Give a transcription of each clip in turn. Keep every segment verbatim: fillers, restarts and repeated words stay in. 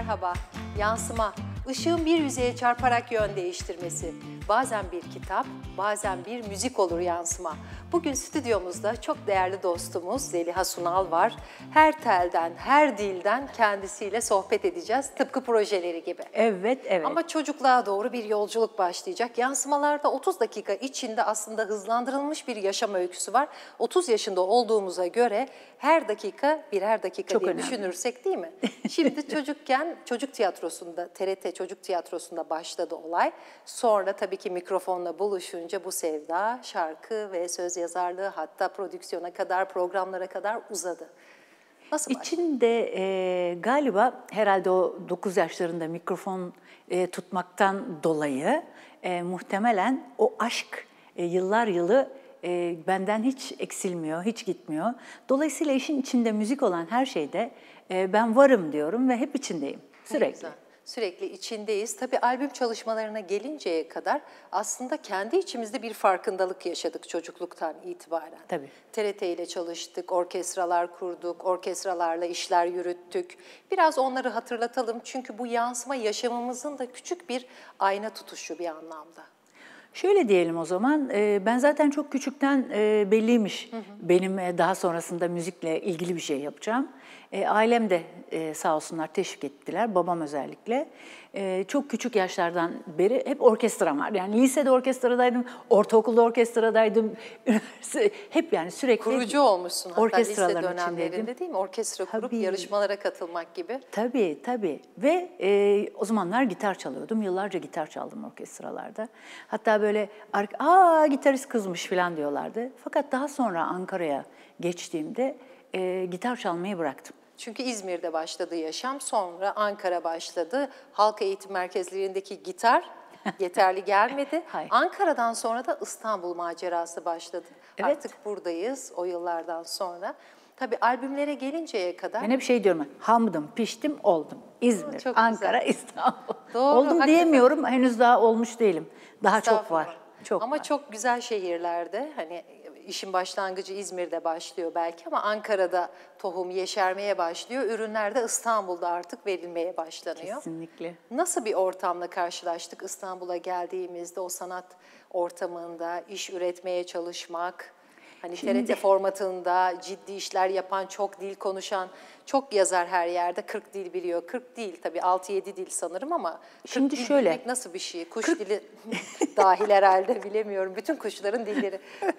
Merhaba, yansıma, ışığın bir yüzeye çarparak yön değiştirmesi. Bazen bir kitap, bazen bir müzik olur yansıma. Bugün stüdyomuzda çok değerli dostumuz Zeliha Sunal var. Her telden, her dilden kendisiyle sohbet edeceğiz, tıpkı projeleri gibi. Evet, evet. Ama çocukluğa doğru bir yolculuk başlayacak. Yansımalarda otuz dakika içinde aslında hızlandırılmış bir yaşam öyküsü var. otuz yaşında olduğumuza göre her dakika birer dakika Çok diye önemli. düşünürsek değil mi? Şimdi çocukken çocuk tiyatrosunda, T R T Çocuk Tiyatrosu'nda başladı olay. Sonra tabii ki mikrofonla buluşunca bu sevda şarkı ve söz yazarlığı, hatta prodüksiyona kadar, programlara kadar uzadı. Nasıl başladı? İçinde e, galiba herhalde o dokuz yaşlarında mikrofon e, tutmaktan dolayı e, muhtemelen o aşk e, yıllar yılı e, benden hiç eksilmiyor, hiç gitmiyor. Dolayısıyla işin içinde müzik olan her şeyde e, ben varım diyorum ve hep içindeyim sürekli. Güzel. Sürekli içindeyiz. Tabii albüm çalışmalarına gelinceye kadar aslında kendi içimizde bir farkındalık yaşadık çocukluktan itibaren. Tabii. T R T ile çalıştık, orkestralar kurduk, orkestralarla işler yürüttük. Biraz onları hatırlatalım çünkü bu yansıma yaşamımızın da küçük bir ayna tutuşu bir anlamda. Şöyle diyelim o zaman, e, ben zaten çok küçükten e, belliymiş hı hı. benim e, daha sonrasında müzikle ilgili bir şey yapacağım. E, ailem de e, sağ olsunlar teşvik ettiler, babam özellikle. E, çok küçük yaşlardan beri hep orkestram var. Yani lisede orkestradaydım, ortaokulda orkestradaydım, hep yani sürekli kurucu olmuşsun hatta lise orkestraların dönemlerinde içindeydim. değil mi? Orkestra kurup Tabii. yarışmalara katılmak gibi. Tabii, tabii. Ve e, o zamanlar gitar çalıyordum. Yıllarca gitar çaldım orkestralarda. Hatta böyle, aa gitarist kızmış falan diyorlardı. Fakat daha sonra Ankara'ya geçtiğimde e, gitar çalmayı bıraktım. Çünkü İzmir'de başladı yaşam, sonra Ankara başladı. Halk eğitim merkezlerindeki gitar yeterli gelmedi. Ankara'dan sonra da İstanbul macerası başladı. Evet. Artık buradayız o yıllardan sonra. Tabii albümlere gelinceye kadar... Ben hep şey diyorum, hamdım, piştim, oldum. İzmir, Çok Ankara, güzel. İstanbul. Doğru, oldum hakikaten. Diyemiyorum, henüz daha olmuş değilim. Daha çok var. Çok ama var. çok güzel şehirlerde, hani işin başlangıcı İzmir'de başlıyor belki ama Ankara'da tohum yeşermeye başlıyor. Ürünler de İstanbul'da artık verilmeye başlanıyor. Kesinlikle. Nasıl bir ortamla karşılaştık İstanbul'a geldiğimizde, o sanat ortamında iş üretmeye çalışmak? Hani Şimdi... T R T formatında ciddi işler yapan, çok dil konuşan, çok yazar her yerde, kırk dil biliyor. kırk değil tabii, altı yedi dil sanırım ama kırk Şimdi dil şöyle, bilmek nasıl bir şey? Kuş kırk... dili dahil herhalde, bilemiyorum. Bütün kuşların dilleri.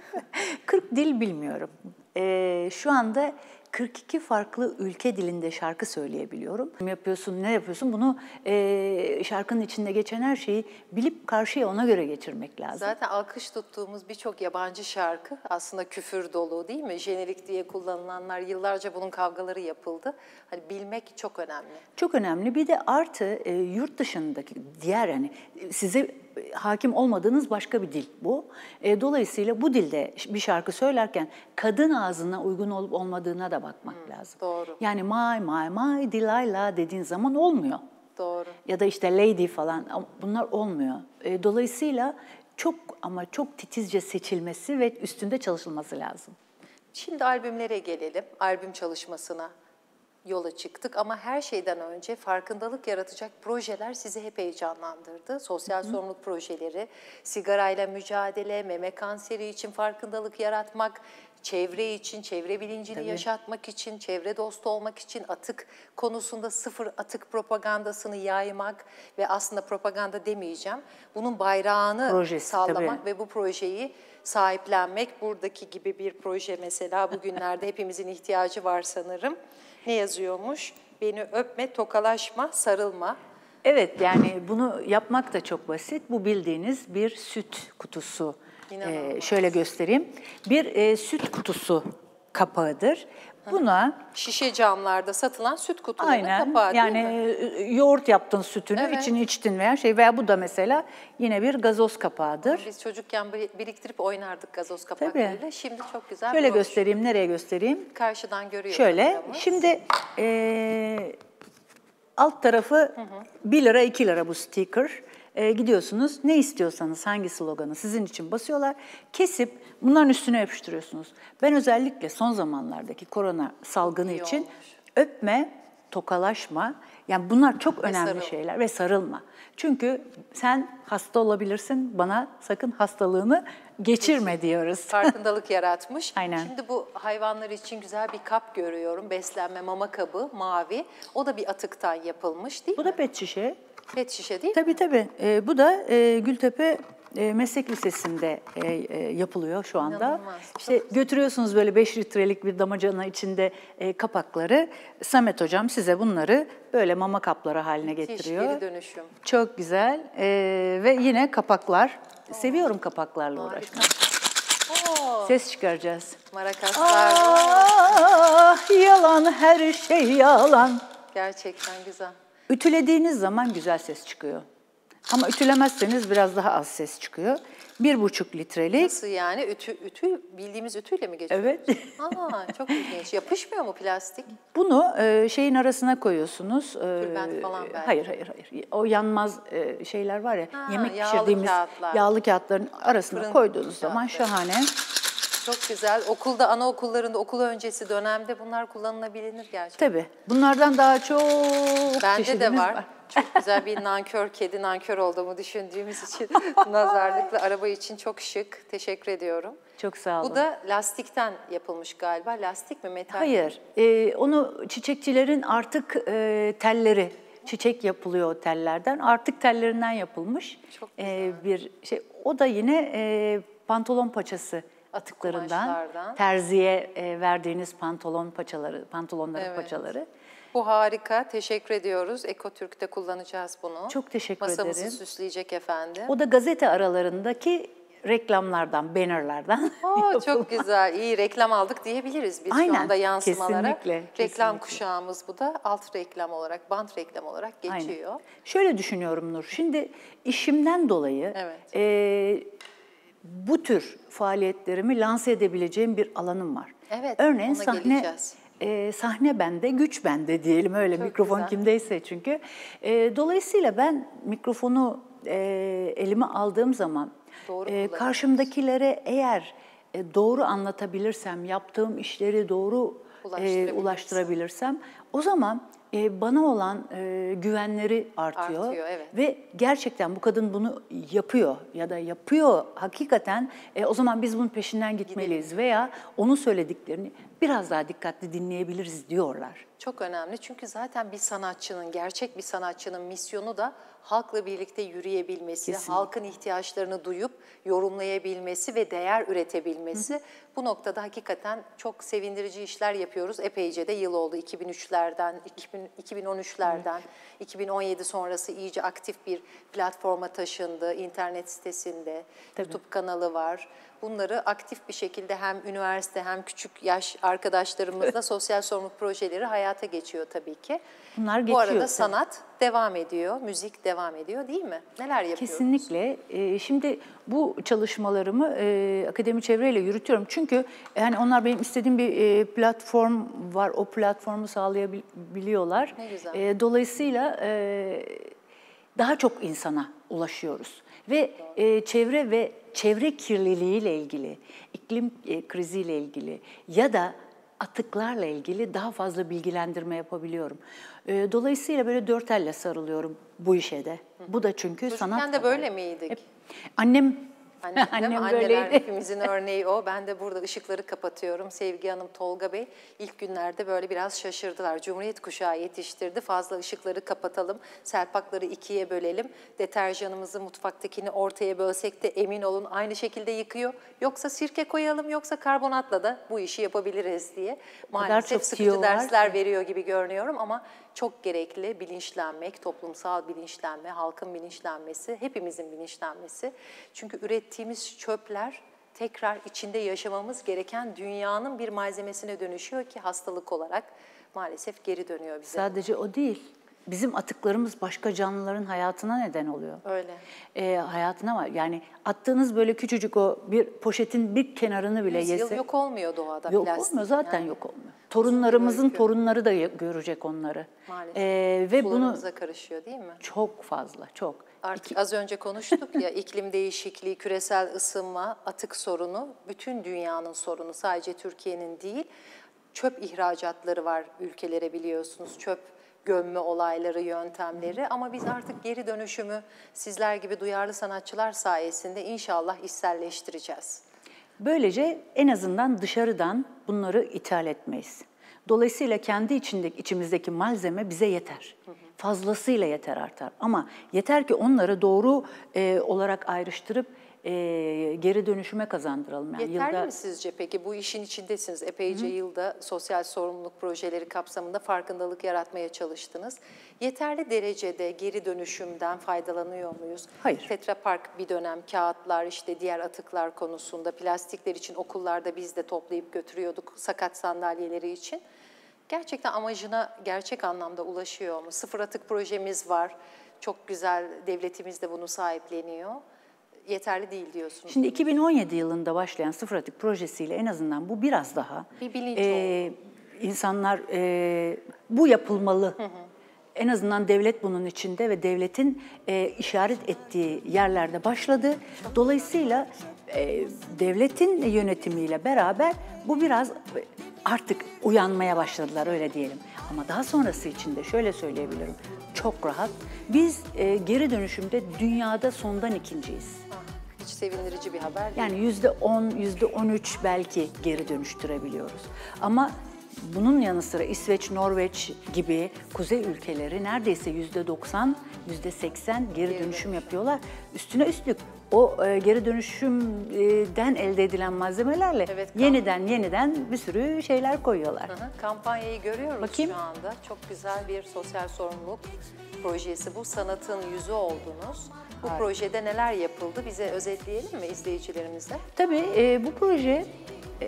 kırk dil bilmiyorum. Ee, şu anda kırk iki farklı ülke dilinde şarkı söyleyebiliyorum. Ne yapıyorsun, ne yapıyorsun? Bunu e, şarkının içinde geçen her şeyi bilip karşıya ona göre geçirmek lazım. Zaten alkış tuttuğumuz birçok yabancı şarkı aslında küfür dolu değil mi? Jenerik diye kullanılanlar, yıllarca bunun kavgaları yapıldı. Hani bilmek çok önemli. Çok önemli. Bir de artı e, yurt dışındaki diğer, yani size hakim olmadığınız başka bir dil bu. E, dolayısıyla bu dilde bir şarkı söylerken kadın ağzına uygun olup olmadığına da bakmak hmm, lazım. Doğru. Yani my, my, my, Delilah dediğin zaman olmuyor. Doğru. Ya da işte lady falan, bunlar olmuyor. E, dolayısıyla çok ama çok titizce seçilmesi ve üstünde çalışılması lazım. Şimdi albümlere gelelim, albüm çalışmasına yola çıktık ama her şeyden önce farkındalık yaratacak projeler sizi hep heyecanlandırdı. Sosyal sorumluluk projeleri, sigarayla mücadele, meme kanseri için farkındalık yaratmak, çevre için, çevre bilincini Tabii. yaşatmak için, çevre dostu olmak için atık konusunda sıfır atık propagandasını yaymak ve aslında propaganda demeyeceğim, bunun bayrağını Projesi, sallamak tabii. ve bu projeyi sahiplenmek. Buradaki gibi bir proje mesela bugünlerde hepimizin ihtiyacı var sanırım. Ne yazıyormuş? Beni öpme, tokalaşma, sarılma. Evet, yani bunu yapmak da çok basit. Bu bildiğiniz bir süt kutusu. Ee, şöyle göstereyim. Bir e, süt kutusu kapağıdır. Buna şişe camlarda satılan süt kutularının aynen, kapağı değil yani mi? yoğurt yaptın sütünü, Evet. içini içtin veya şey, veya bu da mesela yine bir gazoz kapağıdır. Biz çocukken biriktirip oynardık gazoz kapaklarıyla. Tabii. Şimdi çok güzel. Şöyle göstereyim, olmuş. Nereye göstereyim? Karşıdan görüyoruz. Şöyle, kameramız. şimdi e, alt tarafı hı hı. bir lira, iki lira bu sticker. E, gidiyorsunuz, ne istiyorsanız, hangi sloganı sizin için basıyorlar, kesip bunların üstüne yapıştırıyorsunuz. Ben özellikle son zamanlardaki korona salgını İyi için olmuş. öpme, tokalaşma. Yani bunlar çok önemli sarılma. şeyler ve sarılma. Çünkü sen hasta olabilirsin, bana sakın hastalığını geçirme diyoruz. Farkındalık yaratmış. Aynen. Şimdi bu hayvanlar için güzel bir kap görüyorum. Beslenme mama kabı, mavi. O da bir atıktan yapılmış değil Bu mi? da pet şişe. Pet şişe değil mi? Tabii tabii. Ee, bu da e, Gültepe e, Meslek Lisesi'nde e, e, yapılıyor şu anda. İnanılmaz. İşte götürüyorsunuz böyle beş litrelik bir damacana içinde e, kapakları. Samet Hocam size bunları böyle mama kapları haline Müthiş, getiriyor. geri dönüşüm. Çok güzel. Ee, ve yine kapaklar. Seviyorum kapaklarla Harika. uğraşmayı. Oo, Ses çıkaracağız. marakaslar. Ah, yalan, her şey yalan. Gerçekten güzel. Ütülediğiniz zaman güzel ses çıkıyor. Ama ütülemezseniz biraz daha az ses çıkıyor. Bir buçuk litrelik. Nasıl yani? Ütü, ütü bildiğimiz ütüyle mi geçiyor? Evet. Aa, çok ilginç. Yapışmıyor mu plastik? Bunu e, şeyin arasına koyuyorsunuz. E, Tülbent falan belki. Hayır, hayır, hayır. O yanmaz e, şeyler var ya, Ha, yemek yağlı pişirdiğimiz kağıtlar. yağlı kağıtların arasına Fırın koyduğunuz zaman kağıtları. şahane. Çok güzel. Okulda, anaokullarında, okul öncesi dönemde bunlar kullanılabilir gerçekten. Tabii. Bunlardan daha çok Bende de çeşidimiz var. var. Çok güzel bir nankör kedi, nankör olduğumu düşündüğümüz için nazarlıklı araba için çok şık. Teşekkür ediyorum. Çok sağ olun. Bu da lastikten yapılmış galiba. Lastik mi, metal mi? Hayır, e, onu çiçekçilerin artık e, telleri, çiçek yapılıyor o tellerden. Artık tellerinden yapılmış Çok e, bir şey. O da yine e, pantolon paçası atıklarından, kumaşlardan. terziye e, verdiğiniz pantolon paçaları, pantolonların Evet. paçaları. Bu harika. Teşekkür ediyoruz. Ekotürk'te kullanacağız bunu. Çok teşekkür Masamızı ederim. süsleyecek efendim. O da gazete aralarındaki reklamlardan, bannerlardan. Oo, çok güzel. İyi reklam aldık diyebiliriz biz Aynen, şu anda yansımalara. kesinlikle, Reklam kesinlikle. kuşağımız bu da alt reklam olarak, bant reklam olarak geçiyor. Aynen. Şöyle düşünüyorum Nur, şimdi işimden dolayı Evet. e, bu tür faaliyetlerimi lanse edebileceğim bir alanım var. Evet, Örneğin ona sahne geleceğiz. e, sahne bende, güç bende diyelim öyle, Çok mikrofon güzel. kimdeyse çünkü. E, dolayısıyla ben mikrofonu e, elime aldığım zaman Doğru e, kullanıyorsunuz. karşımdakilere eğer e, doğru anlatabilirsem, yaptığım işleri doğru e, Ulaştırabilirsem. ulaştırabilirsem o zaman e, bana olan e, güvenleri artıyor. Artıyor, evet. Ve gerçekten bu kadın bunu yapıyor ya da yapıyor hakikaten, e, o zaman biz bunun peşinden gitmeliyiz veya onun söylediklerini biraz daha dikkatli dinleyebiliriz diyorlar. Çok önemli çünkü zaten bir sanatçının, gerçek bir sanatçının misyonu da halkla birlikte yürüyebilmesi, Kesinlikle. halkın ihtiyaçlarını duyup yorumlayabilmesi ve değer üretebilmesi. Bu noktada hakikaten çok sevindirici işler yapıyoruz. Epeyce de yıl oldu iki bin üçlerden, iki bin on üçlerden, iki bin on yedi sonrası iyice aktif bir platforma taşındı. İnternet sitesinde, Tabii. YouTube kanalı var. Bunları aktif bir şekilde hem üniversite hem küçük yaş arkadaşlarımızla sosyal sorumluluk projeleri hayata geçiyor tabii ki. Bunlar Bu geçiyor arada tabii. sanat devam ediyor, müzik devam ediyor değil mi? Neler yapıyoruz? Kesinlikle. Ee, Şimdi bu çalışmalarımı e, akademi çevreyle yürütüyorum. Çünkü yani onlar benim istediğim bir e, platform var. O platformu sağlayabiliyorlar. Ne güzel. E, Dolayısıyla e, daha çok insana ulaşıyoruz. Ve e, çevre ve çevre kirliliğiyle ilgili, iklim e, kriziyle ilgili ya da atıklarla ilgili daha fazla bilgilendirme yapabiliyorum. E, Dolayısıyla böyle dört elle sarılıyorum bu işe de. Bu da çünkü sanat. Çocukken de böyle miydik? Hep- Annem Anne, değil mi? annem Anneler böyleydi. hepimizin örneği o. Ben de burada ışıkları kapatıyorum. Sevgi Hanım, Tolga Bey ilk günlerde böyle biraz şaşırdılar. Cumhuriyet kuşağı yetiştirdi. Fazla ışıkları kapatalım. Selpakları ikiye bölelim. Deterjanımızı mutfaktakini ortaya bölsek de emin olun aynı şekilde yıkıyor. Yoksa sirke koyalım yoksa karbonatla da bu işi yapabiliriz diye. Maalesef çok sıkıcı tüyo var dersler ki. veriyor gibi görünüyorum ama çok gerekli bilinçlenmek, toplumsal bilinçlenme, halkın bilinçlenmesi, hepimizin bilinçlenmesi. Çünkü ürettiğimiz çöpler tekrar içinde yaşamamız gereken dünyanın bir malzemesine dönüşüyor ki hastalık olarak maalesef geri dönüyor bize. Sadece o değil. Bizim atıklarımız başka canlıların hayatına neden oluyor. Öyle. E, hayatına var. Yani attığınız böyle küçücük o bir poşetin bir kenarını bile Yüz yıl yese yok olmuyor doğada yok plastik. olmuyor, zaten yani. yok olmuyor. Torunlarımızın öykü. torunları da görecek onları. Maalesef. E, ve bunu Sularımıza karışıyor değil mi? çok fazla, çok. Artık az önce konuştuk ya iklim değişikliği, küresel ısınma, atık sorunu bütün dünyanın sorunu, sadece Türkiye'nin değil. Çöp ihracatları var ülkelere biliyorsunuz. Çöp gömme olayları, yöntemleri. Ama biz artık geri dönüşümü sizler gibi duyarlı sanatçılar sayesinde inşallah içselleştireceğiz. Böylece en azından dışarıdan bunları ithal etmeyiz. Dolayısıyla kendi içindeki, içimizdeki malzeme bize yeter. Fazlasıyla yeter, artar. Ama yeter ki onları doğru e, olarak ayrıştırıp e, geri dönüşüme kazandıralım. Yani Yeterli yılda... mi sizce peki? Bu işin içindesiniz. Epeyce Hı. yılda sosyal sorumluluk projeleri kapsamında farkındalık yaratmaya çalıştınız. Yeterli derecede geri dönüşümden faydalanıyor muyuz? Hayır. Tetra Pak bir dönem kağıtlar, işte diğer atıklar konusunda, plastikler için okullarda biz de toplayıp götürüyorduk, sakat sandalyeleri için. Gerçekten amacına gerçek anlamda ulaşıyor mu? Sıfır atık projemiz var. Çok güzel, devletimiz de bunu sahipleniyor. Yeterli değil diyorsunuz. Şimdi iki bin on yedi yılında başlayan Sıfır Atık projesiyle en azından bu biraz daha bir bilinç e, oldu. İnsanlar e, bu yapılmalı. Hı hı. En azından devlet bunun içinde ve devletin e, işaret ettiği yerlerde başladı. Dolayısıyla e, devletin yönetimiyle beraber bu biraz artık uyanmaya başladılar, öyle diyelim. Ama daha sonrası için de şöyle söyleyebilirim, çok rahat. Biz e, geri dönüşümde dünyada sondan ikinciyiz. Hiç sevindirici bir haber değil. Yani yüzde on, yüzde on üç belki geri dönüştürebiliyoruz. Ama bunun yanı sıra İsveç, Norveç gibi kuzey ülkeleri neredeyse yüzde doksan, yüzde seksen geri dönüşüm yapıyorlar. Üstüne üstlük o e, geri dönüşümden elde edilen malzemelerle evet, yeniden yeniden bir sürü şeyler koyuyorlar. Hı hı, kampanyayı görüyoruz Bakayım. Şu anda. Çok güzel bir sosyal sorumluluk projesi bu. Sanatın yüzü oldunuz. Bu Harika. Projede neler yapıldı? Bize özetleyelim mi izleyicilerimize? Tabii e, bu proje e,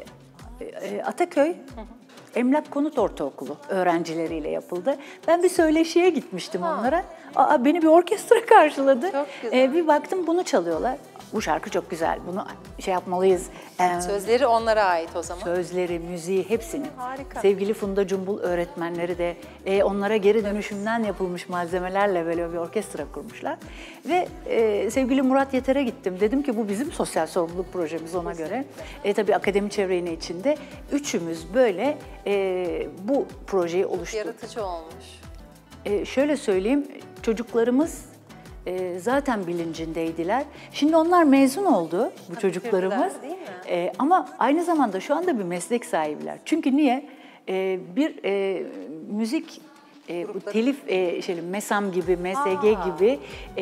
e, Ataköy hı hı. Emlak Konut Ortaokulu öğrencileriyle yapıldı. Ben bir söyleşiye gitmiştim ha. onlara. Aa, beni bir orkestra karşıladı. Çok güzel. Ee, bir baktım bunu çalıyorlar. Bu şarkı çok güzel. Bunu şey yapmalıyız. Ee, Sözleri onlara ait o zaman. Sözleri, müziği hepsini. Harika. Sevgili Funda Cumbul öğretmenleri de e, onlara geri dönüşümden yapılmış malzemelerle böyle bir orkestra kurmuşlar. Ve e, sevgili Murat Yeter'e gittim. Dedim ki bu bizim sosyal sorumluluk projemiz ona Kesinlikle. göre. E, tabii akademi çevre yine içinde. Üçümüz böyle e, bu projeyi oluşturduk. Yaratıcı olmuş. E, şöyle söyleyeyim, çocuklarımız e, zaten bilincindeydiler. Şimdi onlar mezun oldu, bu Tabii çocuklarımız. Değil mi? E, ama aynı zamanda şu anda bir meslek sahibiler. Çünkü niye? E, bir e, müzik E, bu telif e, şey, MESAM gibi, M S G Aa. gibi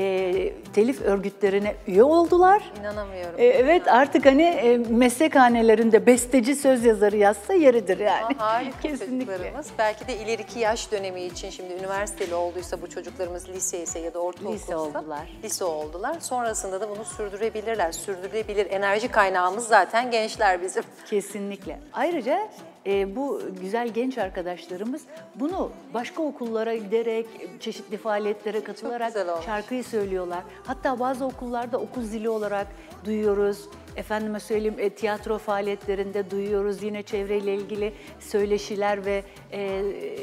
e, telif örgütlerine üye oldular. İnanamıyorum. E, evet artık hani e, meslekhanelerinde besteci söz yazarı yazsa yeridir yani. Aa, harika çocuklarımız. Belki de ileriki yaş dönemi için şimdi üniversiteli olduysa bu çocuklarımız lise ise ya da ortaokulsa lise oldular. Lise oldular. Sonrasında da bunu sürdürebilirler. Sürdürülebilir enerji kaynağımız zaten gençler bizim. Kesinlikle. Ayrıca E, bu güzel genç arkadaşlarımız bunu başka okullara giderek, çeşitli faaliyetlere katılarak şarkıyı söylüyorlar. Hatta bazı okullarda okul zili olarak duyuyoruz. Efendime söyleyeyim e, tiyatro faaliyetlerinde duyuyoruz. Yine çevreyle ilgili söyleşiler ve e,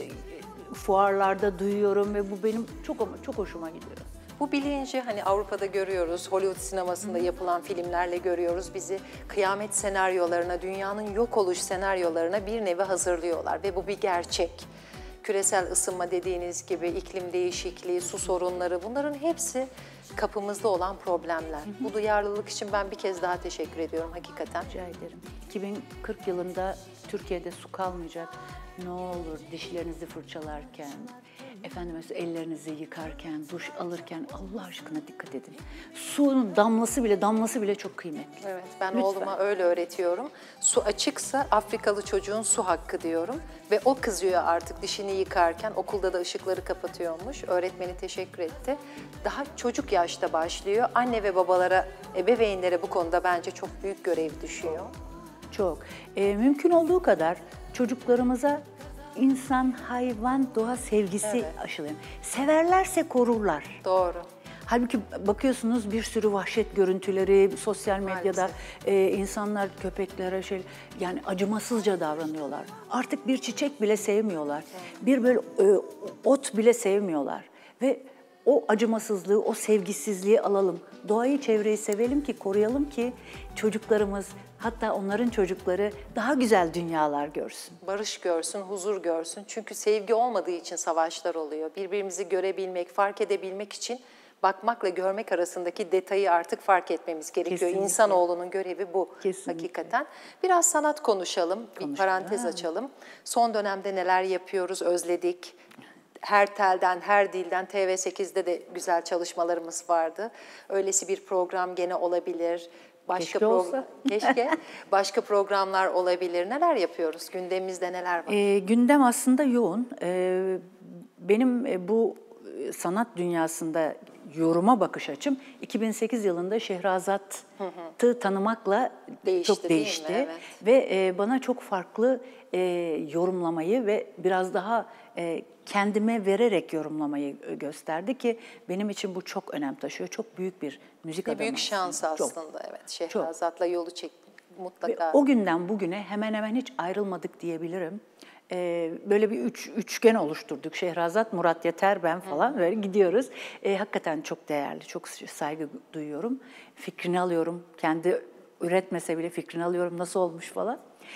fuarlarda duyuyorum ve bu benim çok çok hoşuma gidiyor. Bu bilinci hani Avrupa'da görüyoruz, Hollywood sinemasında Hı. yapılan filmlerle görüyoruz. Bizi kıyamet senaryolarına, dünyanın yok oluş senaryolarına bir nevi hazırlıyorlar ve bu bir gerçek. Küresel ısınma dediğiniz gibi, iklim değişikliği, su sorunları bunların hepsi kapımızda olan problemler. Hı hı. Bu duyarlılık için ben bir kez daha teşekkür ediyorum hakikaten. Rica ederim. iki bin kırk yılında Türkiye'de su kalmayacak. Ne olur dişlerinizi fırçalarken, efendim mesela ellerinizi yıkarken, duş alırken Allah aşkına dikkat edin. Suyun damlası bile damlası bile çok kıymetli. Evet, ben Lütfen. Oğluma öyle öğretiyorum. Su açıksa Afrikalı çocuğun su hakkı diyorum. Ve o kızıyor artık dişini yıkarken, okulda da ışıkları kapatıyormuş. Öğretmeni teşekkür etti. Daha çocuk yaşta başlıyor. Anne ve babalara, ebeveynlere bu konuda bence çok büyük görev düşüyor. Çok. E, mümkün olduğu kadar çocuklarımıza insan, hayvan, doğa sevgisi evet. aşılayın. Severlerse korurlar. Doğru. Halbuki bakıyorsunuz bir sürü vahşet görüntüleri sosyal medyada e, insanlar köpeklere şey yani acımasızca davranıyorlar. Artık bir çiçek bile sevmiyorlar. Evet. Bir böyle e, ot bile sevmiyorlar ve o acımasızlığı, o sevgisizliği alalım. Doğayı, çevreyi sevelim ki, koruyalım ki çocuklarımız, hatta onların çocukları daha güzel dünyalar görsün. Barış görsün, huzur görsün. Çünkü sevgi olmadığı için savaşlar oluyor. Birbirimizi görebilmek, fark edebilmek için bakmakla görmek arasındaki detayı artık fark etmemiz gerekiyor. Kesinlikle. İnsanoğlunun görevi bu. Kesinlikle. Hakikaten. Biraz sanat konuşalım, Konuşalım. bir parantez açalım. Son dönemde neler yapıyoruz, özledik. Her telden, her dilden, T V sekizde de güzel çalışmalarımız vardı. Öylesi bir program gene olabilir. Başka Keşke program, olsa. keşke başka programlar olabilir. Neler yapıyoruz? Gündemimizde neler var? E, gündem aslında yoğun. E, benim e, bu sanat dünyasında yoruma bakış açım iki bin sekiz yılında Şehrazat'ı tanımakla Değişti, çok değil mi? değişti. Evet. Ve e, bana çok farklı e, yorumlamayı ve biraz daha e, kendime vererek yorumlamayı gösterdi ki benim için bu çok önem taşıyor. Çok büyük bir müzik Bir adamı. büyük şans aslında. Çok. aslında, evet. Şehrazat'la yolu çek mutlaka. Ve o günden bugüne hemen hemen hiç ayrılmadık diyebilirim. Ee, böyle bir üç, üçgen oluşturduk. Şehrazat, Murat Yeter, ben falan böyle gidiyoruz. Ee, hakikaten çok değerli, çok saygı duyuyorum. Fikrini alıyorum. Kendi üretmese bile fikrini alıyorum. Nasıl olmuş falan.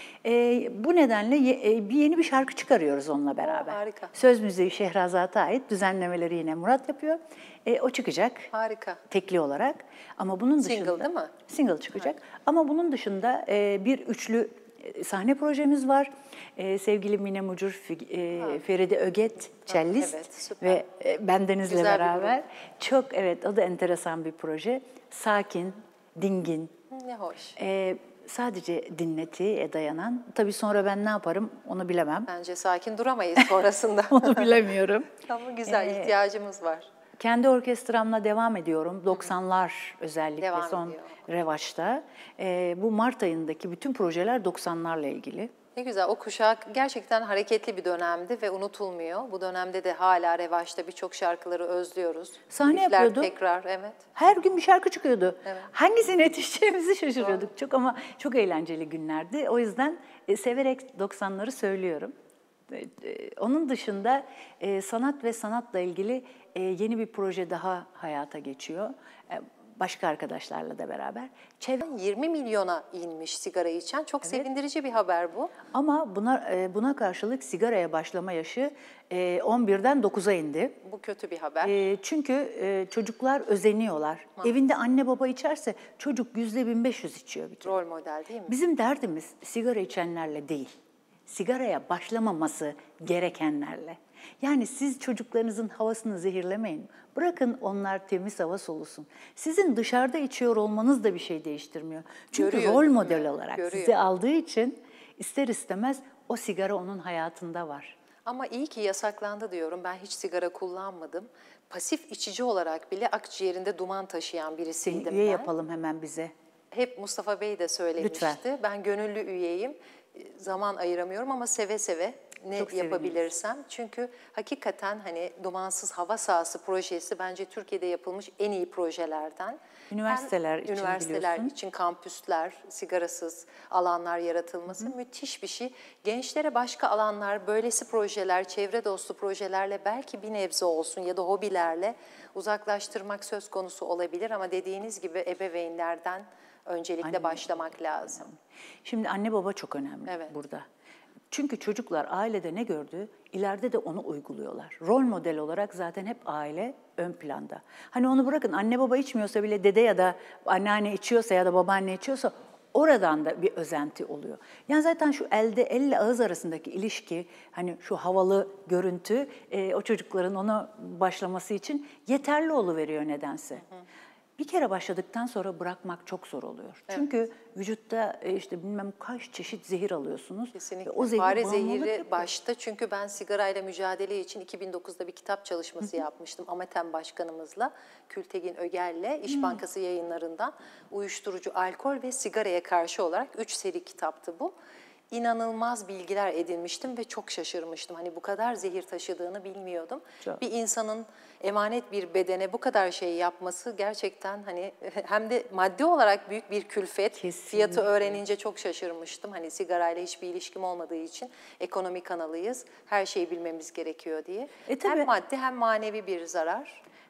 Ee, bu nedenle ye, bir yeni bir şarkı çıkarıyoruz onunla beraber. Oo, harika. Söz müziği Şehrazat'a ait. Düzenlemeleri yine Murat yapıyor. Ee, o çıkacak. Harika. Tekli olarak. Ama bunun dışında... Single değil mi? Single çıkacak. Ama bunun dışında e, bir üçlü e, sahne projemiz var. E, sevgili Mine Mucur, e, Feride Öget, cellist evet, süper. ve e, bendenizle Güzel bir beraber. Çok, evet, o da enteresan bir proje. Sakin, dingin. Ne hoş. E, sadece dinletiye dayanan. Tabii sonra ben ne yaparım onu bilemem. Bence sakin duramayız sonrasında. Onu bilemiyorum. Ama güzel, Ee, ihtiyacımız var. Kendi orkestramla devam ediyorum. doksanlar özellikle Devam son ediyor. revaçta. Ee, bu Mart ayındaki bütün projeler doksanlarla ilgili. Ne güzel, o kuşak gerçekten hareketli bir dönemdi ve unutulmuyor. Bu dönemde de hala revaçta birçok şarkıları özlüyoruz. Sahne Klipler yapıyordu. tekrar, evet. Her gün bir şarkı çıkıyordu. Evet. Hangisine yetişeceğimizi şaşırıyorduk. Çok ama çok eğlenceli günlerdi. O yüzden e, severek doksanları söylüyorum. E, e, onun dışında e, sanat ve sanatla ilgili e, yeni bir proje daha hayata geçiyor. E, başka arkadaşlarla da beraber. Çevre yirmi milyona inmiş sigara içen. Çok sevindirici bir haber bu. Ama buna e, buna karşılık sigaraya başlama yaşı e, on birden dokuza indi. Bu kötü bir haber. E, çünkü e, çocuklar özeniyorlar. Evinde anne baba içerse çocuk yüzde bin beş yüz içiyor bir kere. Rol model değil mi? Bizim derdimiz sigara içenlerle değil, sigaraya başlamaması gerekenlerle. Yani siz çocuklarınızın havasını zehirlemeyin. Bırakın onlar temiz hava solusun. Sizin dışarıda içiyor olmanız da bir şey değiştirmiyor. Çünkü Görüyor, rol değil mi? model olarak Görüyor. sizi aldığı için ister istemez o sigara onun hayatında var. Ama iyi ki yasaklandı diyorum. Ben hiç sigara kullanmadım. Pasif içici olarak bile akciğerinde duman taşıyan Seni birisiydim üye ben. yapalım hemen bize. Hep Mustafa Bey de söylemişti. Lütfen. Ben gönüllü üyeyim. Zaman ayıramıyorum ama seve seve ne Çok yapabilirsem. Çünkü hakikaten hani dumansız hava sahası projesi bence Türkiye'de yapılmış en iyi projelerden. Üniversiteler Hem için üniversiteler biliyorsun. için kampüsler, sigarasız alanlar yaratılması müthiş bir şey. Gençlere başka alanlar, böylesi projeler, çevre dostu projelerle belki bir nebze olsun ya da hobilerle uzaklaştırmak söz konusu olabilir ama dediğiniz gibi ebeveynlerden öncelikle Anne, başlamak lazım. Şimdi anne baba çok önemli Evet. burada. Çünkü çocuklar ailede ne gördü, ileride de onu uyguluyorlar. Rol model olarak zaten hep aile ön planda. Hani onu bırakın, anne baba içmiyorsa bile dede ya da anneanne içiyorsa ya da babaanne içiyorsa oradan da bir özenti oluyor. Yani zaten şu elde elle ağız arasındaki ilişki, hani şu havalı görüntü e, o çocukların ona başlaması için yeterli oluveriyor nedense. Hı hı. Bir kere başladıktan sonra bırakmak çok zor oluyor. Evet. Çünkü vücutta e, işte bilmem kaç çeşit zehir alıyorsunuz. Kesinlikle. O zehir Fare bağımlılık zehiri yapıyor. başta, çünkü ben sigarayla mücadele için iki bin dokuzda bir kitap çalışması yapmıştım Amatem Başkanımızla, Kültegin Ögel'le, İş Bankası yayınlarından. Uyuşturucu, alkol ve sigaraya karşı olarak üç seri kitaptı bu. İnanılmaz bilgiler edinmiştim ve çok şaşırmıştım. Hani bu kadar zehir taşıdığını bilmiyordum. Çok. Bir insanın emanet bir bedene bu kadar şey yapması gerçekten hani hem de maddi olarak büyük bir külfet. Kesinlikle. Fiyatı öğrenince çok şaşırmıştım. Hani sigarayla hiçbir ilişkim olmadığı için ekonomi kanalıyız. Her şeyi bilmemiz gerekiyor diye. E, tabii. Hem maddi hem manevi bir zarar.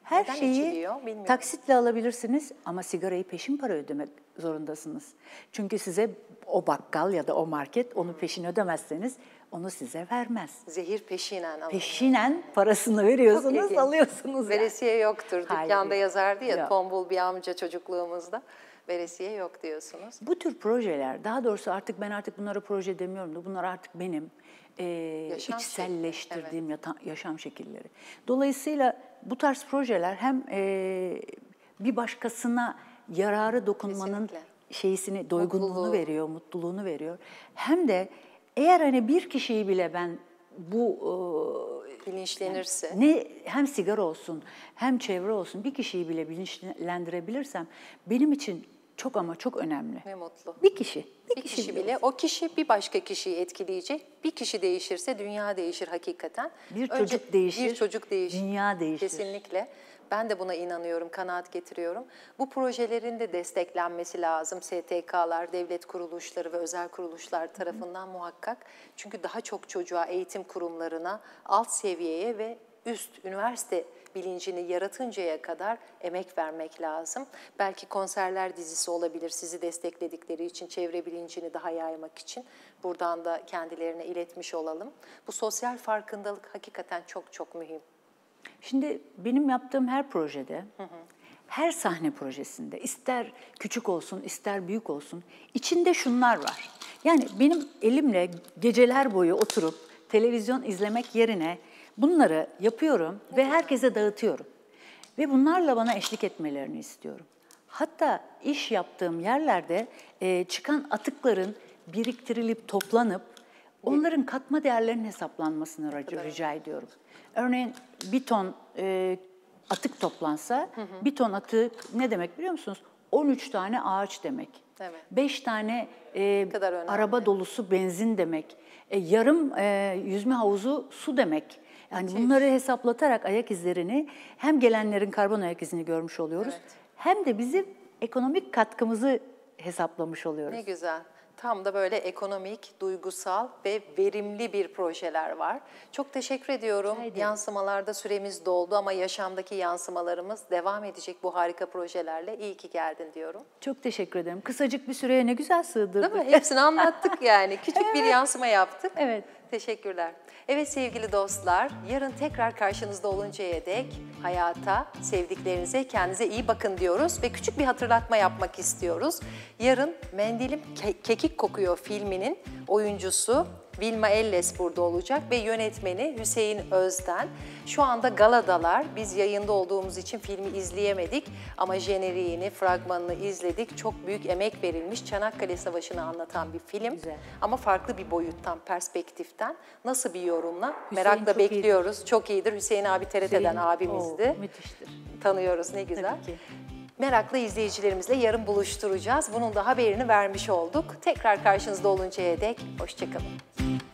Her Neden şeyi içiliyor bilmiyorum. taksitle alabilirsiniz ama sigarayı peşin para ödemek zorundasınız. Çünkü size o bakkal ya da o market onu peşin ödemezseniz onu size vermez. Zehir peşinen alınıyor. Peşinen parasını Çok veriyorsunuz, ilginç. alıyorsunuz. Yani. Veresiye yoktur. Hayır, Dükkanda yok. yazardı ya Yok. tombul bir amca çocukluğumuzda. Veresiye yok diyorsunuz. Bu tür projeler, daha doğrusu artık ben artık bunlara proje demiyorum da bunlar artık benim e, Yaşam içselleştirdiğim yata- yaşam şekilleri. Dolayısıyla bu tarz projeler hem e, bir başkasına yararı dokunmanın Kesinlikle. şeysini, doygunluğunu Mutluluğu. veriyor, mutluluğunu veriyor. Hem de eğer hani bir kişiyi bile ben bu e, Bilinçlenirse. ne hem sigara olsun hem çevre olsun bir kişiyi bile bilinçlendirebilirsem benim için çok ama çok önemli. Ne mutlu. Bir kişi. Bir kişi bile, o kişi bir başka kişiyi etkileyecek. Bir kişi değişirse dünya değişir hakikaten. Bir Önce çocuk değişir, Bir çocuk değişir. dünya değişir. Kesinlikle. Ben de buna inanıyorum, kanaat getiriyorum. Bu projelerin de desteklenmesi lazım. S T K'lar, devlet kuruluşları ve özel kuruluşlar tarafından muhakkak. Çünkü daha çok çocuğa, eğitim kurumlarına, alt seviyeye ve üst üniversite bilincini yaratıncaya kadar emek vermek lazım. Belki konserler dizisi olabilir sizi destekledikleri için, çevre bilincini daha yaymak için. Buradan da kendilerine iletmiş olalım. Bu sosyal farkındalık hakikaten çok çok mühim. Şimdi benim yaptığım her projede, hı hı. her sahne projesinde, ister küçük olsun, ister büyük olsun, içinde şunlar var. Yani benim elimle geceler boyu oturup televizyon izlemek yerine bunları yapıyorum ne ve güzel. Herkese dağıtıyorum. Ve bunlarla bana eşlik etmelerini istiyorum. Hatta iş yaptığım yerlerde e, çıkan atıkların biriktirilip toplanıp onların katma değerlerinin hesaplanmasını rica, rica ediyorum. Örneğin bir ton e, atık toplansa, hı hı. bir ton atık ne demek biliyor musunuz? on üç tane ağaç demek. Evet. beş tane e, araba dolusu benzin demek. E, yarım e, yüzme havuzu su demek. Yani Müthiş. Bunları hesaplatarak ayak izlerini hem gelenlerin karbon ayak izini görmüş oluyoruz. Evet. Hem de bizim ekonomik katkımızı hesaplamış oluyoruz. Ne güzel. Tam da böyle ekonomik, duygusal ve verimli bir projeler var. Çok teşekkür ediyorum. Haydi. Yansımalarda süremiz doldu ama yaşamdaki yansımalarımız devam edecek bu harika projelerle. İyi ki geldin diyorum. Çok teşekkür ederim. Kısacık bir süreye ne güzel sığdırdık. Değil mi? Hepsini anlattık yani. Küçük evet. bir yansıma yaptık. Evet. Teşekkürler. Evet sevgili dostlar, yarın tekrar karşınızda oluncaya dek hayata, sevdiklerinize, kendinize iyi bakın diyoruz ve küçük bir hatırlatma yapmak istiyoruz. Yarın Mendilim Ke- Kekik Kokuyor filminin oyuncusu Vilma Elles burada olacak ve yönetmeni Hüseyin Özden. Şu anda galadalar. Biz yayında olduğumuz için filmi izleyemedik ama jeneriğini, fragmanını izledik. Çok büyük emek verilmiş. Çanakkale Savaşı'nı anlatan bir film. Güzel. Ama farklı bir boyuttan, perspektiften. Nasıl bir yorumla? Hüseyin merakla bekliyoruz. Iyidir. Çok iyidir. Hüseyin abi T R T'den Hüseyin, abimizdi. O, müthiştir. Tanıyoruz ne güzel. Meraklı izleyicilerimizle yarın buluşturacağız. Bunun da haberini vermiş olduk. Tekrar karşınızda oluncaya dek hoşça kalın.